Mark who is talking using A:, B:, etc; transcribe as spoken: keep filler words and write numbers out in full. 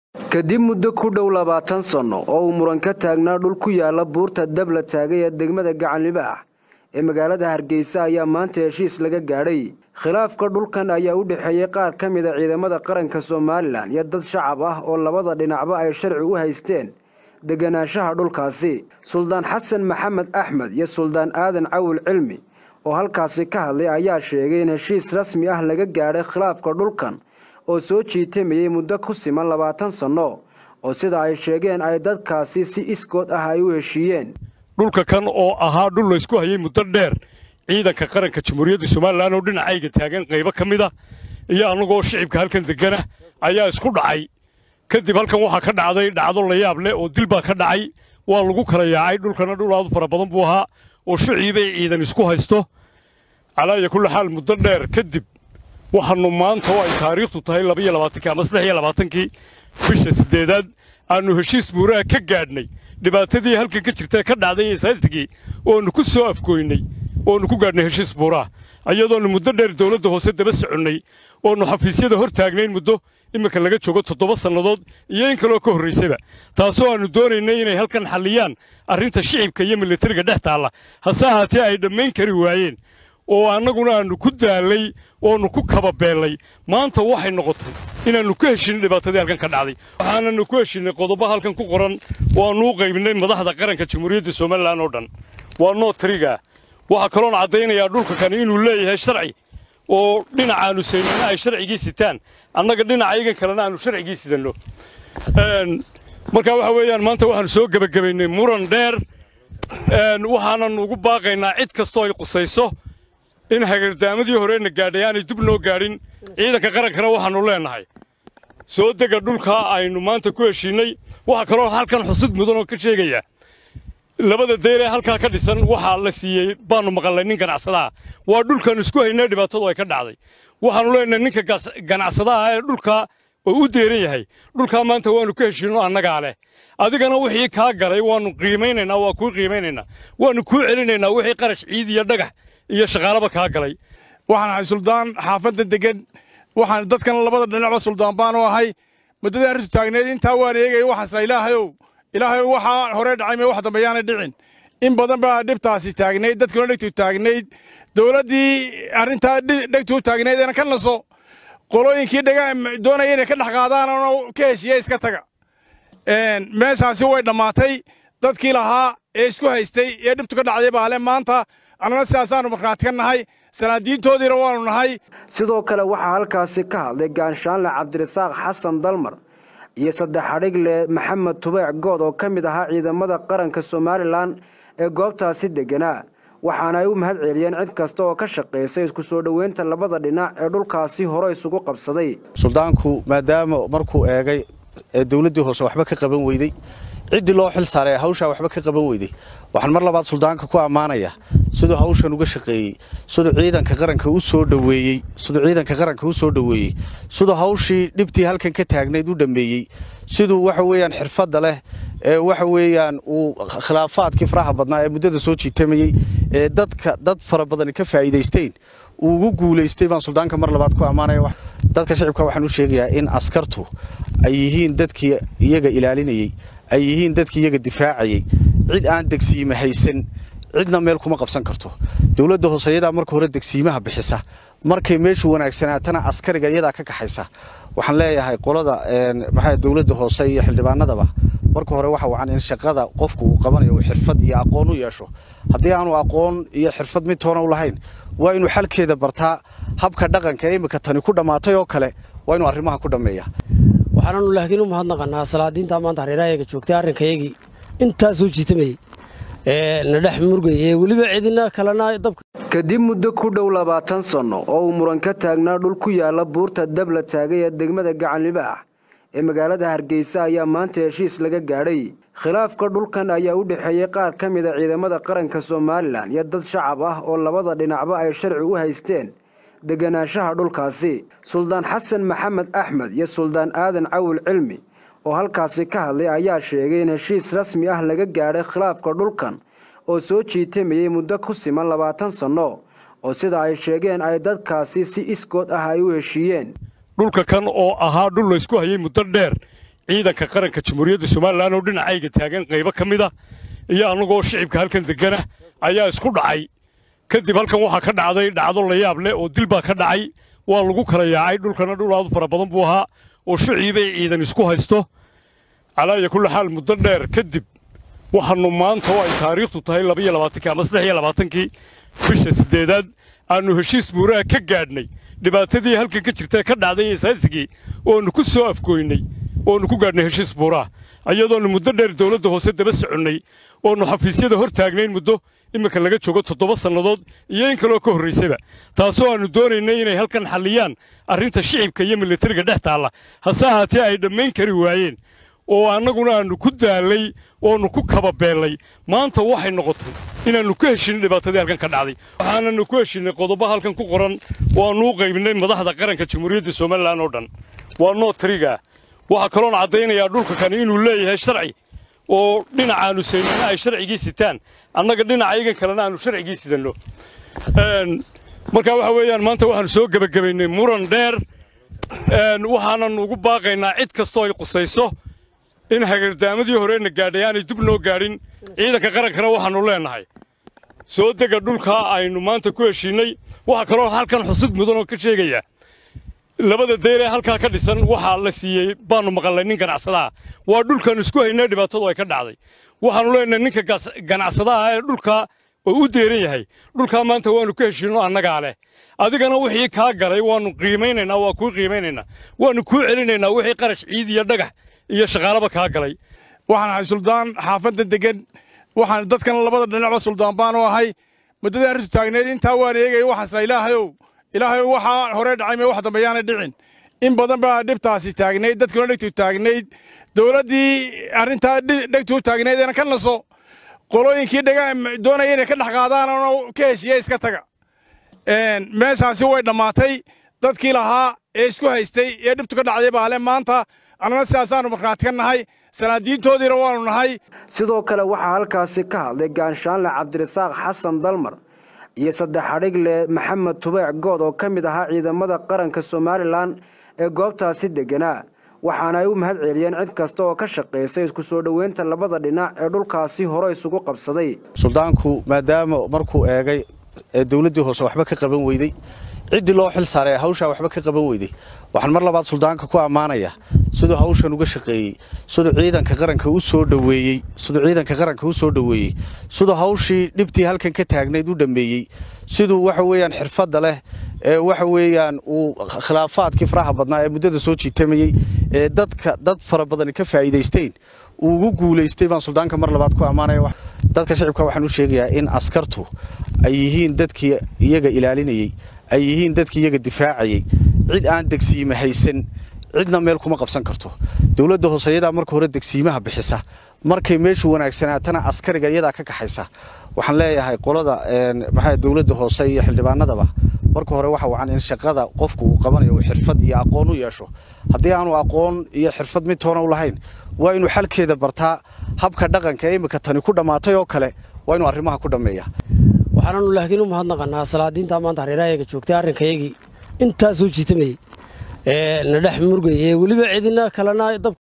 A: kadib muddo ku dhow labaatan sano oo uu muran ka taagnaa dhul ku yaala buurta dab la taagay ee degmada Gacanlibaax ee magaalada Hargeysa ayaa maanta heshiis laga gaadhay. khilaafka dhulkan ayaa u dhaxeeyay qaar ka mid ah ciidamada qaranka Soomaaliland iyo dad shacab ah oo labada dhinacba ay sharci u haysteen deganaanshaha dhulkaasi. Suldaan Xasan Maxamed Axmed iyo Suldaan Aadan Cawil Cilmi oo halkaasi ka hadlay ayaa sheegay in heshiis rasmi ah laga gaadhay khilaafka dhulkan oo soo jiitamay muddo ku siman labaatan sano oo sida ay sheegeen ay dadkaasi si iskood ah ay u heshiiyeen.
B: dhulka kan oo ahaa dhul la isku hayay muddo dheer ciidanka qaranka Jamhuuriyadda Soomaaliland oo dhinacayga taagan qaybo ka mid ah iyo anagoo shicibka halkan degana ayaa isku dhacay. kadib halkan waxa ka dhacday dhacdo la yaab leh oo dil baa ka dhacay. waa lagu kala yaacay dhulkana dhul aad fara badan buu ahaa oo shicibay ciidan isku haysto. calaa kulli xaal muddo dheer kadib waxaanu maanta oo ay taariikhdu tahay laba iyo labaatan ama saddex iyo labaatan bisha sideedaad aanu heshiis buuraha ka gaadhnay dhibaatadii halkan ka jirtay ka dhacday isaasigii oo nu ku soo afkooynay oo nu ku gaadhnay heshiis buuraha iyadoo muddo dheer dawladda hoose daba soconay oo nu xafiisyada hor taagnayn muddo imika laga joogo toddoba sannadood iyo in kale oo ka horreysayba taasoo aanu doonaynay inay halkan xalliyaan arrinta shicibka iyo militariga dhex taalla hase ahaatee ay dhammayn kari waayeen oo annaguna aanu ku daalay oo nu ku kababeelay. maanta waxay noqotay inaannu ka heshiinay dhibaatadii halkan ka dhacday waxaananu ku heshiinay qodobo halkan ku qoran oo aanu u qaybinay madaxda qaranka Jamhuuriyadda Soomaaliland oo dhan. waa nootriga waxa kaloon caddaynayaa dhulka kan inuu leeyahay sharci oo dhinacaanu saynana ay sharcigii sitaan annaga dhinacayga kalena aanu sharcigii sidanno. marka waxa weeyaan maanta waxaanu soo gabagabaynay muran dheer waxaananu ugu baaqaynaa cid kastoo ay qusayso in hagartaamadii horeena gaadhay aanay dib noo gaadhin. ciidanka qarankana waxaanu leenahay soo dega dhulka aynu maanta ku heshiinay. waxa kaloo halkan xusud mudan oo ka sheegaya labada deer ee halka ka dhisan waxa la siiyay baanu maqalay nin ganacsadaha waa dhulkan isku haynay dhibaatadu ay ka dhacday. waxaanu leenahay ninka ganacsadaha ee dhulka oo u deeran yahay dhulka maanta waanu ku heshiino annaga leh adigana wixii ka galay waanu qiimeynayna waa ku qiimeynayna waanu ku celinayna wixii qarash ciid iyo dhagax iyo shaqaalaba ka galay.
C: waxaan ahay suldaan xaafadda degan waxaan dadkan labada dhinacba suldaan baan u ahay muddada arrintu taagneed intaa waan eegay waxaan isla ilaahayow ilaahay waxa hore dhacay ma wax dambeeyana dhicin in badan baa dhibtaasi taagneed dadkuna dhigtu taagneed dawladdii arrintaa dhigtu taagneed aan ka naso qolooyinkii dhagaa doonayeen inay ka dhex qaadaan oo ka heshiiyay iska taga meeshaasi way dhammaatay dadkii lahaa ee isku haystay ee dhibtu ka dhacday baa le maanta annana sidaasaanu markhaati ka nahay sanaadiintoodiina waanu nahay.
A: sidoo kale waxaa halkaasi ka hadlay gaanshaanle cabdirasaaq xasan dalmar iyo saddex xadhigle maxamed tubeec good oo ka mid ahaa ciidamada qaranka Soomaaliland ee goobtaasi deganaa waxaana ay u mahad celiyeen cid kasta oo ka shaqeysay isku soo dhaweynta labada dhinac ee dhulkaasi hore isugu qabsaday.
D: suldaanku maadaama markuu eegay ee dawladdu hoose waxba ka qaban weyday cidii loo xil saaray hawsha waxba ka qaban weyday waxaan mar labaad suldaanka ku amaanaya sidoo hawshan uga shaqeeyay sidoo ciidanka qaranka u soo dhaweeyay sidoo ciidanka qaranka u soo dhaweeyay sidoo hawshii dhibtii halkan ka taagneed u dhameeyay sidoo waxa weeyaan xirfad leh ee waxa weeyaan uu khilaafaadkii faraha badnaa ee muddada soo jiitamayay ee dadka dad fara badan ka faa'iideysteen ugu guuleystay baan suldaanka mar labaad ku amaanaya. dadka shacabka waxaan u sheegayaa in askartu ay yihiin dadkii iyaga ilaalinayay ay yihiin dadkii iyaga difaacayay cid aan degsiimo haysan cidna meel kuma qabsan karto. dawladda hoosayada marka hore degsiimaha bixisa markay meeshu wanaagsanaatana askariga iyada ka kaxaysa. waxaan leeyahay qolada maxay dawladda hoose iyo xildhibaanadaba marka hore waxa wacan in shaqada qofku uu qabanayo xirfad iyo aqoon u yeesho. haddii aanu aqoon iyo xirfad mid toona u lahayn waa inuu xalkeeda bartaa habka dhaqanka ee imika tani ku dhamaatay oo kale waa inuu arrimaha ku dhameeyaa.
E: waxaanu laakiin u mahadnaqanaa salaadiinta maanta hareeraha joogtay arrinkayagii intaa soo jiitamay ee nadhax murgay ee waliba cidina kalena dabka
A: kadib muddo ku dhow labaatan sano oo uu muran ka taagnaa dhul ku yaala buurta dab la taagay ee degmada Gacanlibaax ee magaalada Hargeysa ayaa maanta heshiis laga gaadhay. khilaafka dhulkan ayaa u dhaxeeyay qaar ka mid ah ciidamada qaranka Soomaaliland iyo dad shacab ah oo labada dhinacba ay sharci u haysteen deganaanshaha dhulkaasi. Suldaan Xasan Maxamed Axmed iyo Suldaan Aadan Cawil Cilmi oo halkaasi ka hadlay ayaa sheegay in heshiis rasmi ah laga gaadhay khilaafka dhulkan oo soo jiitamay muddo ku siman labaatan sano oo sida ay sheegeen ay dadkaasi si iskood ah ay u heshiiyeen.
B: dhulka kan oo ahaa dhul la isku hayay muddo dheer ciidanka qaranka jamhuuriyadda somalilan oo dhinacayga taagan qaybo ka mid ah iyo annagoo shicibka halkan deggana ayaa isku dhacay kadib halkan waxaa ka dhacday dhacdo la yaab leh oo dil baa ka dhacay waa lagu kala yaacay dhulkana dhul aad u fara badan buu ahaa oo shiciibay ciidan isku haysto calaa kulli xaal muddo dheer kadib waxaanu maanta oo ay taariikhdu tahay laba iyo labaatankii ama saddex iyo labaatankii bisha siddeedaad aanu heshiis buuraha ka gaadhnay dhibaatadii halkan ka jirta ka dhacday isaasigii oonu ku soo afgooynay oonu ku gaadhnay heshiis buuraha iyadoonu muddo dheer dawladda hoose daba soconnay oonu xafiisyada hor taagnayn muddo iminka laga joogo toddoba sannadood iyo in kaloo ka horraysaba taasoo aannu doonaynay inay halkan xalliyaan arrinta shicibka iyo militariga dhex taalla hase ahaatee ay dhammayn kari waayeen oo annaguna aannu ku daallay oonu ku kababeellay maanta waxay noqotay inaannu ka heshinay dhibaatadii halkan ka dhacday waxaananu ku heshinnay qodobo halkan ku qoran oo aannu u qaybinay madaxda qaranka jamhuuriyadda somalilan oo dhan waa nootriga waxaa kaloon caddaynayaa dhulka kani inuu leeyahay sharci oo dhinacaannu saynana ay sharcigii sitaan annaga dhinacaygan kalena aannu sharcigii sidanno markaa waxa weeyaan maanta waxaannu soo gebagabaynay muran dheer waxaananu ugu baaqaynaa cid kastoo ay qusayso in hagardaamadii horena gaadhay aanay dib noo gaadhin ciidanka qarankana waxaannu leennahay soo dega dhulka aynu maanta ku heshiinnay waxaa kaloo halkan xusud mudan oo ka sheegaya labada dayr ee halkaa ka dhisan waxaa la siiyey baannu maqalnay nin ganacsadaha waa dhulkaannu isku haynay dhibaatadu ay ka dhacday waxaannu leenahay ninka ganacsadaha ee dhulkaa oo u deeran yahay dhulkaa maanta waannu ka heshiinno annagaa leh adigana wixii kaa galay waannu qiimaynaynaa waa kuu qiimaynaynaa waannu kuu celinaynaa wixii qarash ciid iyo dhagax iyo shaqaalaba kaa galay
C: waxaan ahay suldaan xaafadda degan waxaan dadkan labada dhinacba suldaan baan u ahay muddadii arrintu taagneed intaa waan eegay waxaan isla ilaahayow ilaahayow waxaa hore dhacay mee wax dambeeyaanay dhicin in badan baa dhibtaasi taagnayd dadkuna dhegtu taagnayd dowladdii arrintaa dhegtuu taagnayd eena ka naso qolooyinkii dhagaa doonaya inay ka dhex qaadaan oo ka heshiiya iska taga meeshaasi way dhammaatay dadkii lahaa ee isku haystay ee dhibtu ka dhacday baa le maanta annana sidaasaannu markhaati ka nahay sanaadiintoodiina waannu nahay
A: sidoo kale waxaa halkaasi ka hadlay gaanshaanle cabdirasaaq xasan dalmar iyo saddex xadhigle maxamed tubeec good oo ka mid ahaa ciidamada qaranka somalilan ee goobtaasi degganaa waxaana ay u mahad celiyeen cid kasta oo ka shaqaysay isku soo dhoweynta labada dhinac ee dhulkaasi hore isugu qabsaday
D: suldaanku maadaama markuu eegay ee dawladdii hoose waxba ka qaban weyday ciddii loo xil saaray hawshaa waxba ka qaban weyday waxaan mar labaad suldaanka ku ammaanayaa siduu hawshan uga shaqeeyey siduu ciidanka qaranka u soo dhoweeyey siduu ciidanka qaranka u soo dhoweeyey siduu hawshii dhibtii halkan ka taagnayd u dhammeeyey siduu waxa weeyaan xirfadda leh ee waxa weeyaan uu khilaafaadkii faraha badnaa ee muddada soo jiitamayey ee dadka dad fara badan ka faa'iidaysteen uu ugu guulaystay baan suldaanka mar labaad ku ammaanaya dadka shacabka waxaan u sheegayaa in askartu ay yihiin dadkii iyaga ilaalinayey ay yihiin dadkii iyaga difaacayey cid aan degsiime haysan cidna meel kuma qabsan karto dawladda hoose iyadaa marka hore degsiimaha bixisa markay meeshu wanaagsanaatana askariga iyadaa ka kaxaysa waxaan leeyahay qolada maxaa dawladda hoose iyo xildhibaanadaba marka hore waxa wacan in shaqada qofku uu qabanayo uu xirfad iyo aqoon u yeesho haddii aanu aqoon iyo xirfad mid toona u lahayn waa inuu xalkeeda bartaa habka dhaqanka ee imika tani ku dhammaatay oo kale waa inuu arrimaha ku dhammeeya
E: waxaananu laakiin u mahadnaqannaa salaadiinta maanta hareerahayaga joogtay arrinkayagii intaa soo jiitamayey ee na dhex murgay ee weliba cidina kalena